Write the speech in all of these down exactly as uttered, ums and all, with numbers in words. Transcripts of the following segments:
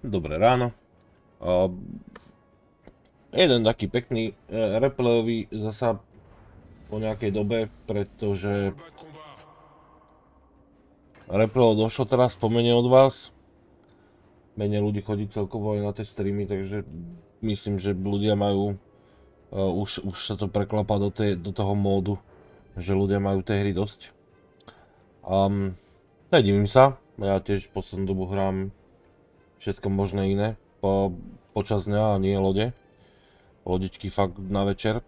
Dobré ráno. Uh, jeden taký pekný uh, replayový zasa po nejakej dobe, pretože replayov došlo teraz pomene od vás. Menej ľudí chodí celkovo aj na tie streamy, takže myslím, že ľudia majú uh, už, už sa to preklapa do, tej, do toho módu, že ľudia majú tej hry dosť. Um, Nedivím sa, ja tiež poslednú dobu hrám všetko možné iné po, počas dňa a nie lode. Lodičky fakt na večer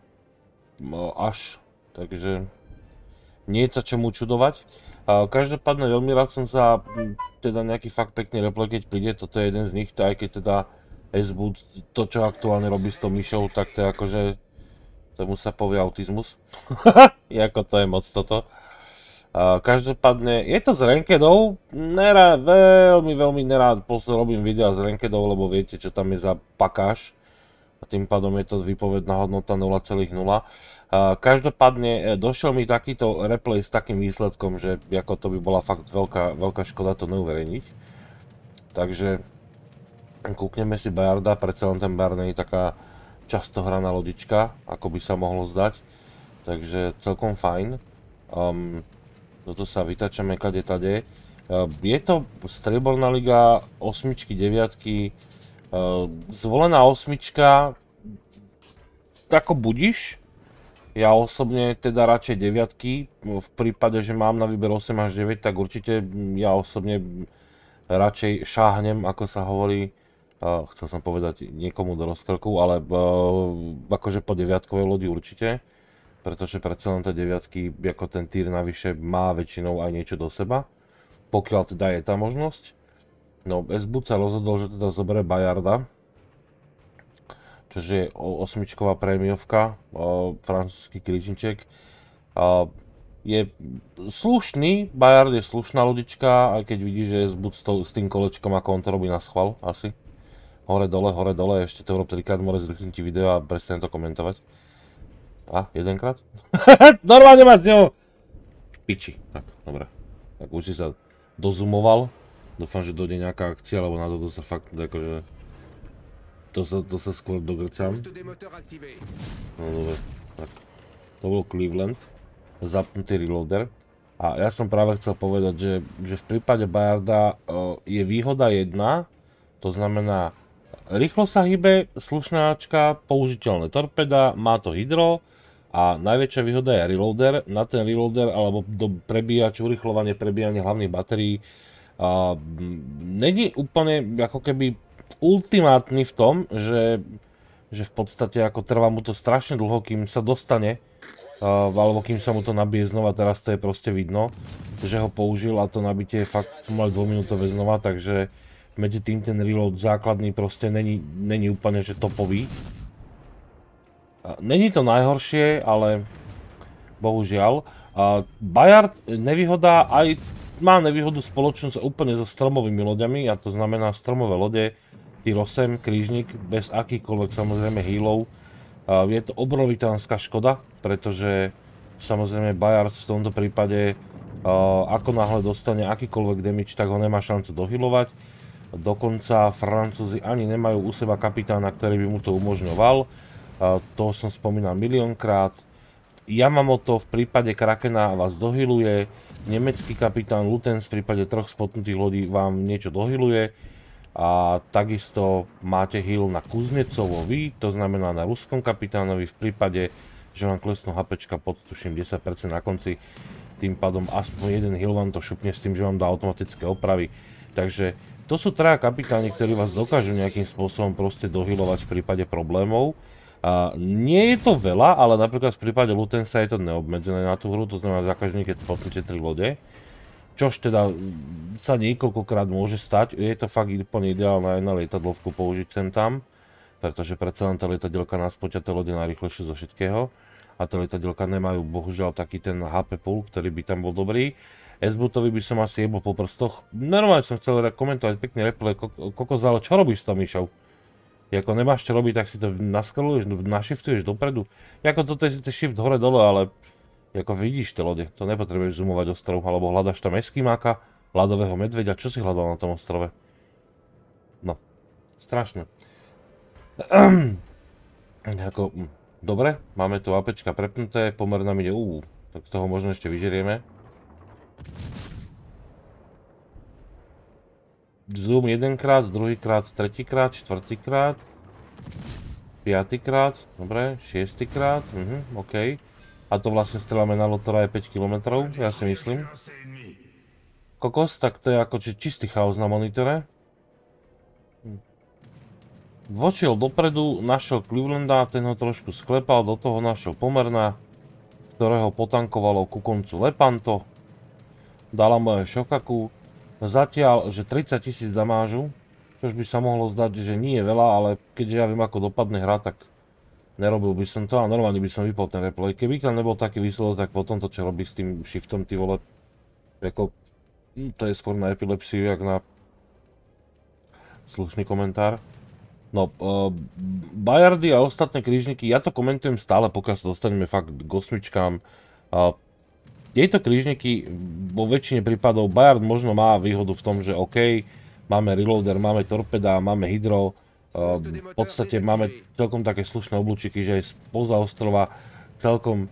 až, takže nie je sa čomu čudovať. Každopádne veľmi rád som sa teda nejaký fakt pekný replay, keď príde, toto je jeden z nich, aj keď teda S-Boot, to čo aktuálne robí s tou myšou, tak to je akože, tomu sa povie autizmus. Jako to je moc toto. Každopádne, je to s rankedou, nerád, veľmi, veľmi nerád robím videa s rankedou, lebo viete, čo tam je za pakáž. A tým pádom je to výpovedná hodnota nula celá nula. Každopádne, došiel mi takýto replay s takým výsledkom, že ako to by bola fakt veľká, veľká škoda to neuverejniť. Takže, kúkneme si Bayarda, predsa len ten Bayard nie je taká často hraná lodička, ako by sa mohlo zdať. Takže celkom fajn. Um, Toto sa vytačame kade tade. Je to strieborná liga osmičky, deviatky. Zvolená osmička, ako budíš. Ja osobne teda radšej deviatky. V prípade, že mám na výber osem až deväť, tak určite ja osobne radšej šáhnem, ako sa hovorí. Chcel som povedať niekomu do rozkrku, ale akože po deviatkovej lodi určite. Pretože predsa len tie deviatky, ako ten týr navyše, má väčšinou aj niečo do seba. Pokiaľ teda je tá možnosť. No, S-Boot sa rozhodol, že teda zoberie Bayarda. Čože je osmičková prémiovka, francúzsky krížniček. Je slušný, Bayard je slušná lodička, aj keď vidí, že S-Boot s tým kolečkom, ako on to robí na schvál, asi. Hore dole, hore dole, ešte to urob trikrát, more zrýchlim ti video a prestanem to komentovať. A, jedenkrát? Normálne máš ňou! Piči. Tak, dobre. Tak už si sa dozumoval. Dúfam, že dojde nejaká akcia, lebo na toto sa fakt, akože... To sa, to sa skôr dogrcam. No dobre, tak. To bol Cleveland. Zapnutý reloader. A ja som práve chcel povedať, že, že v prípade Bayarda uh, je výhoda jedna. To znamená, rýchlo sa hýbe, slušnáčka, použiteľné torpeda, má to hydro. A najväčšia výhoda je reloader. Na ten reloader alebo do prebíjač, urychľovanie, prebíjanie hlavných batérií uh, není úplne ako keby ultimátny v tom, že, že v podstate ako trvá mu to strašne dlho, kým sa dostane uh, alebo kým sa mu to nabije znova. Teraz to je proste vidno, že ho použil a to nabitie je fakt pomaly dvojminútové znova, takže medzi tým ten reload základný proste není, není úplne že topový. Není to najhoršie, ale bohužiaľ. Bayard nevýhoda, aj má nevýhodu spoločnosť úplne so stromovými loďami, a to znamená stromové lode, tier osem, krížnik, bez akýchkoľvek samozrejme healov. Je to obrovitánska škoda, pretože samozrejme Bayard v tomto prípade, ako náhle dostane akýkoľvek damage, tak ho nemá šancu dohealovať. Dokonca Francúzi ani nemajú u seba kapitána, ktorý by mu to umožňoval. Uh, to som spomínal miliónkrát. Ja mám o to, v prípade Krakena vás dohyluje, nemecký kapitán Lutens v prípade troch spotnutých lodí vám niečo dohyluje a takisto máte heal na Kuznecevovi, to znamená na ruskom kapitánovi v prípade, že vám klesnú HPčka pod tuším desať percent na konci, tým pádom aspoň jeden heal vám to šupne s tým, že vám dá automatické opravy. Takže to sú traja kapitáni, ktorí vás dokážu nejakým spôsobom proste dohylovať v prípade problémov. A nie je to veľa, ale napríklad v prípade Lutensa je to neobmedzené na tú hru, to znamená za každý, keď spotnete tri lode. Čož teda sa niekoľkokrát môže stať, je to fakt úplne ideálne aj na lietadlovku použiť sem tam, pretože predsa len tá lietadielka nás poťa tie lode najrýchlejšie zo všetkého a tie lietadielka nemajú bohužiaľ taký ten há pé pool, ktorý by tam bol dobrý. S-Bootovi by som asi jebol po prstoch. Normálne som chcel komentovať pekný replay, kokos, ale čo robíš s tou myšou? Jako nemáš čo robiť, tak si to naskaluješ, nashiftuješ dopredu. Jako toto je shift hore dole, ale ako vidíš tie lode, to nepotrebuješ zoomovať ostrov, alebo hľadaš tam eskimáka, ľadového medveďa, čo si hľadal na tom ostrove? No, Strašné. Ako, dobre, máme tu APčka prepnuté, pomer nám ide, uú, tak toho možno ešte vyžerieme. Zoom jedenkrát, druhýkrát, tretíkrát, štvrtýkrát, piatýkrát, dobre, šiestýkrát, mhm, OK. A to vlastne streláme na lotora aj päť kilometrov, ja si myslím. Kokos, tak to je ako čistý chaos na monitore. Vočiel dopredu, našiel Clevelanda, ten ho trošku sklepal, do toho našiel Pomerna, ktorého potankovalo ku koncu Lepanto. Dala mu aj Shokaku. Zatiaľ, že tridsať tisíc damážu, čož by sa mohlo zdať, že nie je veľa, ale keďže ja viem, ako dopadne hra, tak nerobil by som to a normálne by som vypol ten replay. Keby tam nebol taký výsledok, tak potom to, čo robí s tým shiftom, ty vole, ako, to je skôr na epilepsiu, jak na slušný komentár. No, uh, Bajardy a ostatné krížniky, ja to komentujem stále, pokiaľ sa dostaneme fakt k osmičkám. Uh, tieto krížniky vo väčšine prípadov, Bajard možno má výhodu v tom, že OK, máme reloader, máme torpeda, máme hydro, uh, v podstate máme celkom také slušné oblúčiky, že aj spoza ostrova, celkom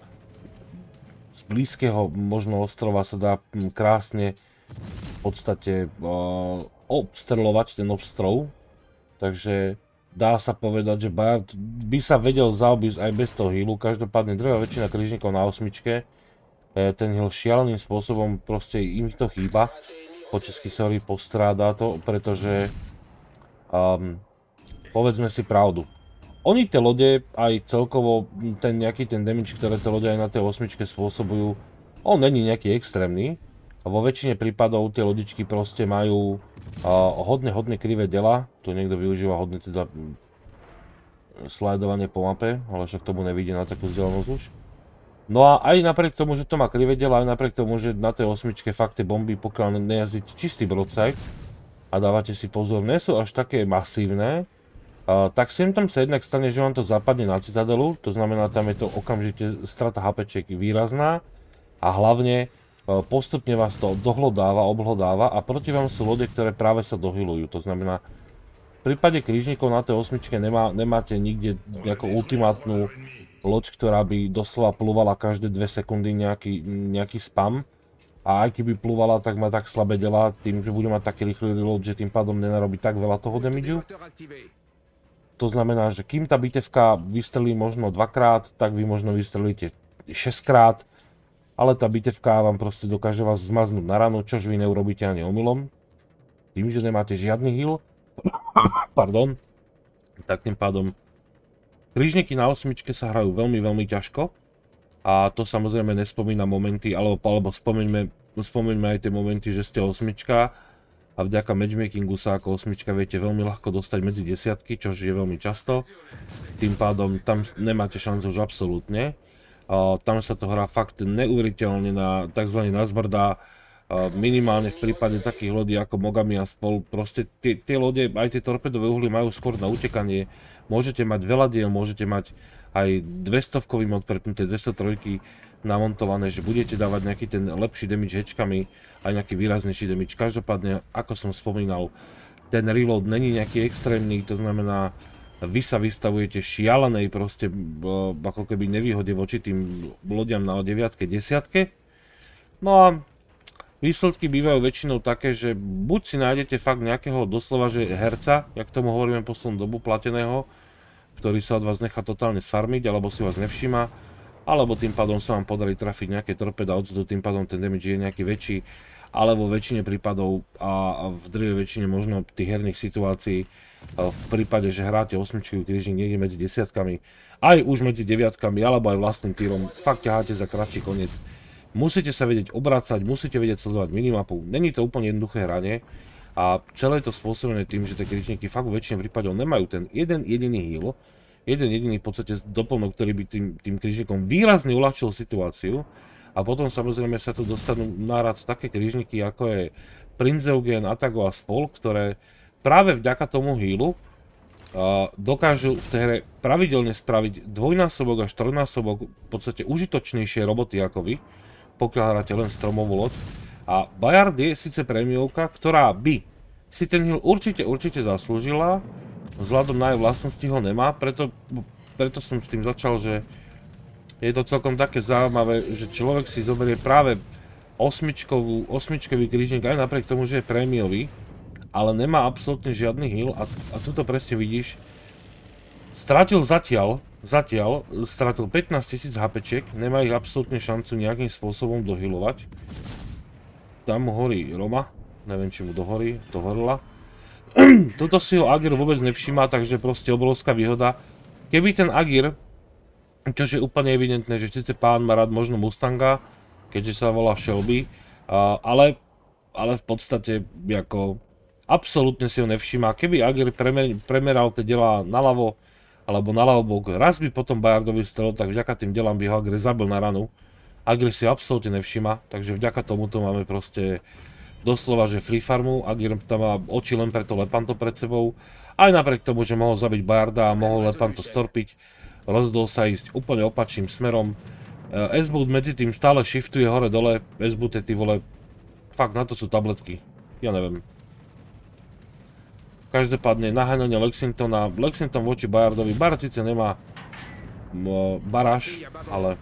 z blízkeho možno ostrova sa dá krásne v podstate uh, obstreľovať ten obstrov, takže dá sa povedať, že Bajard by sa vedel zaobísť aj bez toho healu, každopádne drvá väčšina krížnikov na osmičke, ten heal šialeným spôsobom, proste im to chýba, po česky sorry, postráda to, pretože um, povedzme si pravdu. Oni tie lode, aj celkovo ten nejaký ten damage, ktoré tie lode aj na tej osmičke spôsobujú, on není nejaký extrémny. A vo väčšine prípadov tie lodičky proste majú uh, hodne, hodne krivé dela. Tu niekto využíva hodne teda slajdovanie po mape, ale však tomu nevíde na takú vzdialenosť už. No a aj napriek tomu, že to má krivé dela, aj napriek tomu, že na tej osmičke fakt tie bomby, pokiaľ nejazdíte čistý broadside a dávate si pozor, nie sú až také masívne, uh, tak sem tam sa jednak stane, že vám to zapadne na citadelu, to znamená, tam je to okamžite strata HPček výrazná a hlavne postupne vás to dohlodáva, obhlodáva a proti vám sú lode, ktoré práve sa dohylujú. To znamená, v prípade krížnikov na tej osmičke nemá, nemáte nikde nejakú ultimátnu loď, ktorá by doslova plúvala každé dve sekundy nejaký, nejaký spam. A aj keby plúvala, tak má tak slabé dela tým, že bude mať taký rýchly reload, že tým pádom nenarobí tak veľa toho damageu. To znamená, že kým tá bitevka vystrelí možno dvakrát, tak vy možno vystrelíte šesťkrát. Ale tá bitevka vám proste dokáže vás zmaznúť na ranu, čož vy neurobíte ani omylom. Tým, že nemáte žiadny heal. Pardon. Tak tým pádom krížniky na osmičke sa hrajú veľmi, veľmi ťažko. A to samozrejme nespomína momenty, alebo, alebo spomeňme, spomeňme aj tie momenty, že ste osmička. A vďaka matchmakingu sa ako osmička viete veľmi ľahko dostať medzi desiatky, čož je veľmi často. Tým pádom tam nemáte šancu už absolútne. Uh, tam sa to hrá fakt neuveriteľne na tzv. Nazbrdá, uh, minimálne v prípade takých lodí ako Mogami a spol. Proste tie, tie lode, aj tie torpedové uhly majú skôr na utekanie. Môžete mať veľa diel, môžete mať aj dvestovkový mod prepnuté, dvestotrojky namontované, že budete dávať nejaký ten lepší damage hečkami, aj nejaký výraznejší damage. Každopádne, ako som spomínal, ten reload není nejaký extrémny, to znamená, vy sa vystavujete šialenej proste ako keby nevýhode voči tým lodiam na deviatke, desiatke. No a výsledky bývajú väčšinou také, že buď si nájdete fakt nejakého doslova že herca, jak tomu hovoríme poslednú dobu, plateného, ktorý sa od vás nechá totálne sfarmiť, alebo si vás nevšíma, alebo tým pádom sa vám podarí trafiť nejaké torpeda, odsud tým pádom ten damage je nejaký väčší, ale vo väčšine prípadov a v drvej väčšine možno tých herných situácií v prípade, že hráte osmičkový krížnik niekde medzi desiatkami, aj už medzi deviatkami, alebo aj vlastným týrom, fakt ťaháte za kratší koniec. Musíte sa vedieť obracať, musíte vedieť sledovať minimapu, není to úplne jednoduché hranie a celé je to spôsobené tým, že tie krížniky fakt vo väčšine prípadov nemajú ten jeden jediný heal, jeden jediný v podstate doplnok, ktorý by tým, tým krížnikom výrazne uľahčil situáciu a potom samozrejme sa tu dostanú nárad také krížniky ako je Prince Eugen, Atago a spol, ktoré práve vďaka tomu healu uh, dokážu v tej hre pravidelne spraviť dvojnásobok až trojnásobok v podstate užitočnejšie roboty ako vy, pokiaľ hráte len stromovú loď. A Bajard je síce prémiovka, ktorá by si ten heal určite, určite zaslúžila, vzhľadom na jej vlastnosti ho nemá, preto, preto som s tým začal, že je to celkom také zaujímavé, že človek si zoberie práve osmičkovú, osmičkový krížnik aj napriek tomu, že je prémiový, ale nemá absolútne žiadny heal a, a tuto presne vidíš, stratil zatiaľ, zatiaľ, stratil pätnásť tisíc HPčiek, nemá ich absolútne šancu nejakým spôsobom dohealovať. Tam horí Roma, neviem či mu dohorí, dohorila. Toto si ho Agir vôbec nevšíma, takže proste obrovská výhoda. Keby ten Agir, čož je úplne evidentné, že síce pán má rád možno Mustanga, keďže sa volá Shelby, ale, ale v podstate ako absolútne si ho nevšíma. Keby Agir premer, premeral tie delá naľavo, alebo naľavo bok, raz by potom Bayardovi strelil, tak vďaka tým delám by ho Agir zabil na ranu. Agir si absolútne nevšíma, takže vďaka tomuto máme proste doslova, že free farmu. Agir tam má oči len preto Lepanto pred sebou. Aj napriek tomu, že mohol zabiť Bayarda a mohol Lepanto storpiť, rozhodol sa ísť úplne opačným smerom. S-boot medzi tým stále shiftuje hore dole. S-boot je ty vole, fakt na to sú tabletky, ja neviem. Každopádne naháňanie Lexingtona, Lexington voči Bayardovi, Bayard síce nemá baráž, ale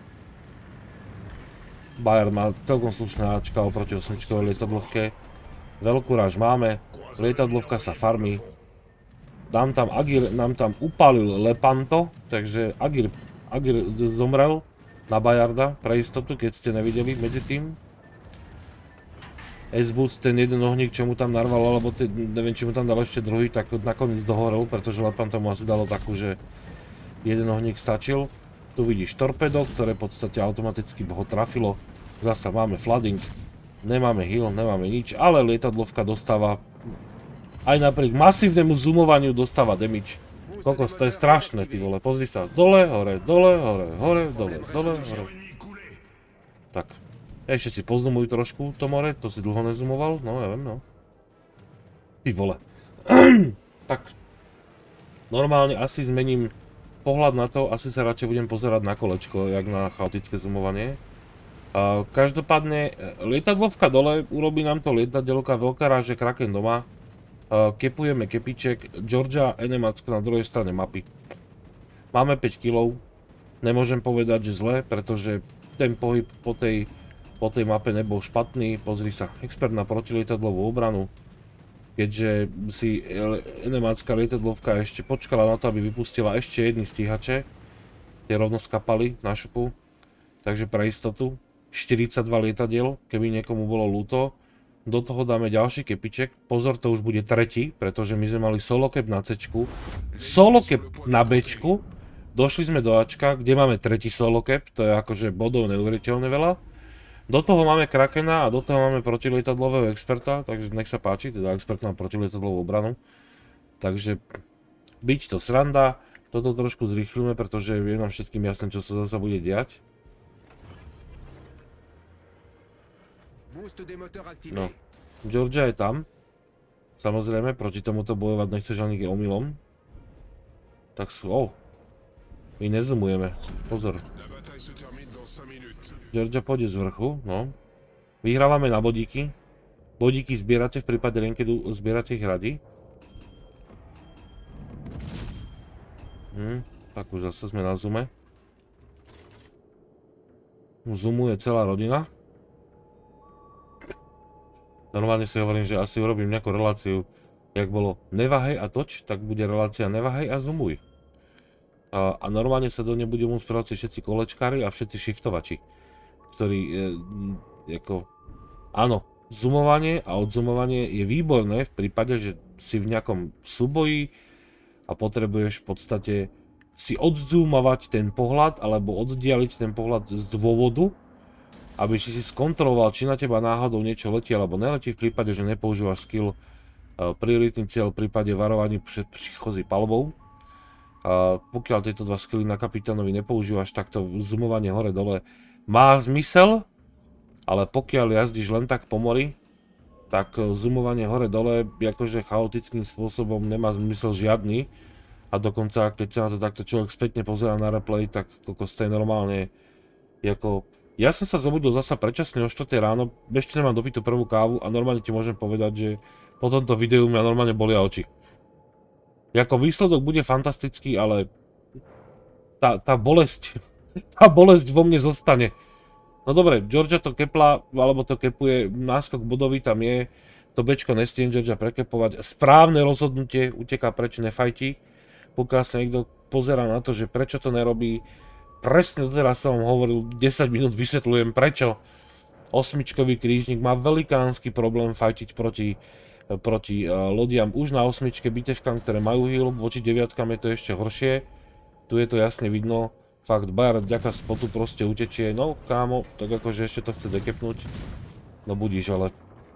Bayard má celkom slušné áčka oproti osmičkovej lietadlovke. Veľkú ráž máme, lietadlovka sa farmí. Nám tam Agir, nám tam upálil Lepanto, takže Agir, Agir zomrel na Bayarda pre istotu, keď ste nevideli medzi tým. S-boot, ten jeden ohník, čo mu tam narval, alebo ten, neviem, či mu tam dal ešte druhý, tak nakoniec dohorel, pretože Lepanto mu asi dalo takú, že jeden ohník stačil. Tu vidíš torpedo, ktoré v podstate automaticky ho trafilo. Zasa máme flooding, nemáme heal, nemáme nič, ale lietadlovka dostáva, aj napriek masívnemu zoomovaniu dostáva damage. Kokos, to je strašné, ty vole, pozri sa, dole, hore, dole, hore, hore, dole, dole, hore. Tak. Ešte si pozoomuj trošku to more, to si dlho nezoomoval, no neviem, no. Ty vole. Tak. Normálne asi zmením pohľad na to, asi sa radšej budem pozerať na kolečko, jak na chaotické zoomovanie. Uh, každopádne, lietadlovka dole, urobí nám to lietadelka, veľká ráže, Kraken doma. Uh, kepujeme kepiček, Georgia, Enemacko na druhej strane mapy. Máme päť kilov, nemôžem povedať, že zle, pretože ten pohyb po tej po tej mape nebol špatný. Pozri sa, expert na protilietadlovú obranu. Keďže si enemacká lietadlovka ešte počkala na to, aby vypustila ešte jedny stíhače. Tie rovno skapali na šupu. Takže pre istotu štyridsaťdva lietadiel, keby niekomu bolo ľúto. Do toho dáme ďalší kepiček. Pozor, to už bude tretí, pretože my sme mali solo cap na C-čku. Solo cap na B-čku. Došli sme do Ačka, kde máme tretí solo cap. To je akože bodov neuveriteľne veľa. Do toho máme Krakena a do toho máme protilietadlového experta, takže nech sa páči, teda expert na protilietadlovú obranu. Takže byť to sranda, toto trošku zrýchlime, pretože je nám všetkým jasné, čo sa zase bude diať. No, Georgia je tam. Samozrejme, proti tomuto bojovať nechceš ani omylom. Tak sú, oh. My nezumujeme, pozor. Georgia pôjde z vrchu, no. Vyhrávame na bodíky. Bodíky zbierate v prípade len, keď zbierate ich radi. Hm, tak už zase sme na zoome. Zoomuje celá rodina. Normálne si hovorím, že asi urobím nejakú reláciu, jak bolo neváhej a toč, tak bude relácia neváhej a zoomuj. A, a normálne sa do nej budú môcť prihlásiť všetci kolečkári a všetci shiftovači, ktorí, e, ako, áno, zoomovanie a odzoomovanie je výborné v prípade, že si v nejakom súboji a potrebuješ v podstate si odzoomovať ten pohľad alebo oddialiť ten pohľad z dôvodu, aby si si skontroloval, či na teba náhodou niečo letí alebo neletí v prípade, že nepoužívaš skill uh, prioritný cieľ v prípade varovaní pred príchozí palbou. Uh, pokiaľ tieto dva skilly na kapitánovi nepoužívaš, tak to zoomovanie hore-dole má zmysel, ale pokiaľ jazdíš len tak po mori, tak zoomovanie hore-dole akože chaotickým spôsobom nemá zmysel žiadny. A dokonca, keď sa na to takto človek spätne pozerá na replay, tak kokos to je normálne ako... Ja som sa zobudil zasa predčasne o štvrtej ráno, ešte nemám dopitú prvú kávu a normálne ti môžem povedať, že po tomto videu mňa normálne bolia oči. Jako výsledok bude fantastický, ale tá, tá bolesť, tá bolesť vo mne zostane. No dobre, Georgia to kepla, alebo to kepuje, náskok bodový tam je, to bečko nestie Georgia prekepovať. Správne rozhodnutie, uteká preč, nefajti. Pokiaľ sa niekto pozerá na to, že prečo to nerobí, presne doteraz som vám hovoril, desať minút vysvetľujem prečo. Osmičkový krížnik má velikánsky problém fajtiť proti, proti uh, lodiam už na osmičke, bitevkám, ktoré majú heal, voči deviatkám je to ešte horšie. Tu je to jasne vidno, fakt Bayard vďaka spotu proste utečie, no kámo, tak akože ešte to chce dekepnúť, no budíš, ale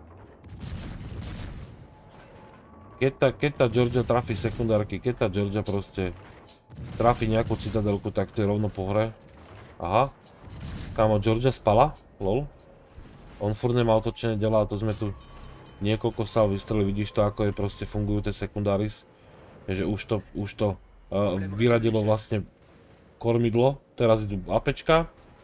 keď tá, keď tá Georgia trafí sekundárky, keď tá Georgia proste trafí nejakú citadelku, tak to je rovno po hre. Aha, kámo, Georgia spala, lol. On furt nemá otočené dela a to sme tu niekoľko sál vystreli, vidíš to, ako je proste fungujú tie sekundáris. že už to, už to uh, vyradilo vlastne kormidlo, teraz idú APčka.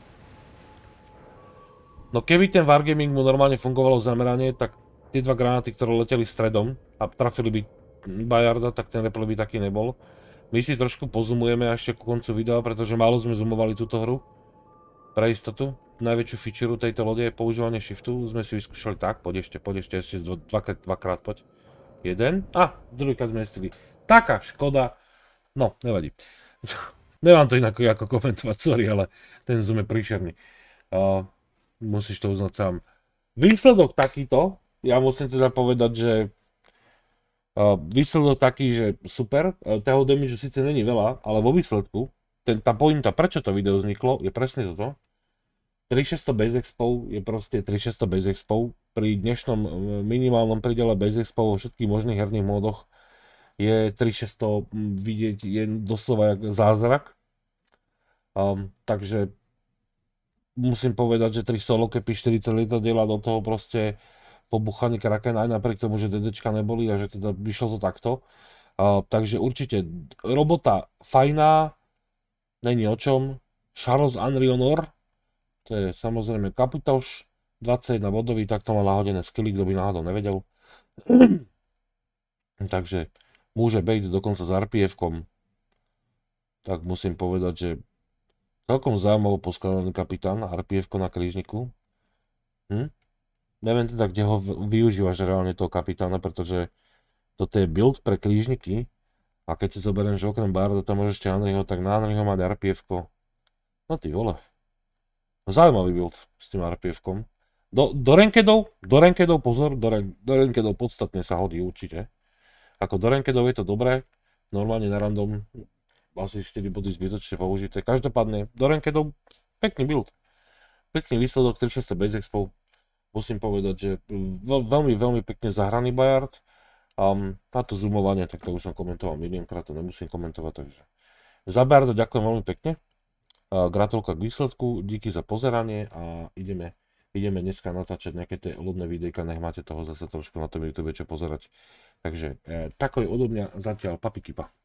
No keby ten Wargaming mu normálne fungovalo zameranie, tak tie dva granáty, ktoré leteli stredom a trafili by Bayarda, tak ten replay by taký nebol. My si trošku pozumujeme ešte ku koncu videa, pretože málo sme zoomovali túto hru. Pre istotu. Najväčšiu featureu tejto lode je používanie shiftu. Sme si vyskúšali tak, poď ešte, poď ešte, ešte dvakrát, dvakrát, poď. Jeden. A, druhýkrát sme nestili. Taká škoda. No, nevadí. Nemám to inak ako komentovať, sorry, ale ten zoom je príšerný. Uh, musíš to uznať sám. Výsledok takýto, ja musím teda povedať, že uh, výsledok taký, že super, uh, toho damage síce není veľa, ale vo výsledku, ten, tá pointa, prečo to video vzniklo, je presne toto. tritisícšesťsto Base Expo je proste tritisícšesťsto Base Expo. Pri dnešnom minimálnom pridele Base Expo vo všetkých možných herných módoch je tritisícšesťsto vidieť je doslova jak zázrak. Um, takže musím povedať, že tri solo capy, štyridsať lietadiel do toho proste pobuchaný Kraken aj napriek tomu, že DDčka neboli a že teda vyšlo to takto. Uh, takže určite robota fajná, není o čom. Charles Henry Honor, to je samozrejme Kaputoš, dvadsaťjeden bodový, tak to má nahodené skilly, kto by náhodou nevedel. Takže môže byť dokonca s er pé ef-kom. Tak musím povedať, že celkom zaujímavo poskladaný kapitán, er pé ef-ko na krížniku. Hm? Neviem teda, kde ho využívaš reálne toho kapitána, pretože toto je build pre krížniky. A keď si zoberiem, že okrem Bayarda tam môžeš ešte Henryho, tak na Henryho mať er pé ef-ko. No ty vole. Zaujímavý build s tým er pé ef-kom. Do, do rankedov, do rankedov, pozor, do, do rankedov podstatne sa hodí určite. Ako do rankedov je to dobré, normálne na random asi štyri body zbytočne použité. Každopádne do rankedov pekný build. Pekný výsledok tritisícšesťsto Base Expo. Musím povedať, že veľ, veľmi, veľmi pekne zahraný Bayard. Um, na to zoomovanie, tak to už som komentoval miliónkrát, to nemusím komentovať, takže za Bayarda ďakujem veľmi pekne. Gratulka k výsledku, díky za pozeranie a ideme, ideme dneska natáčať nejaké tie ľudné videjka, nech máte toho zase trošku na tom YouTube čo pozerať. Takže e, tako je odo mňa zatiaľ, papi kipa.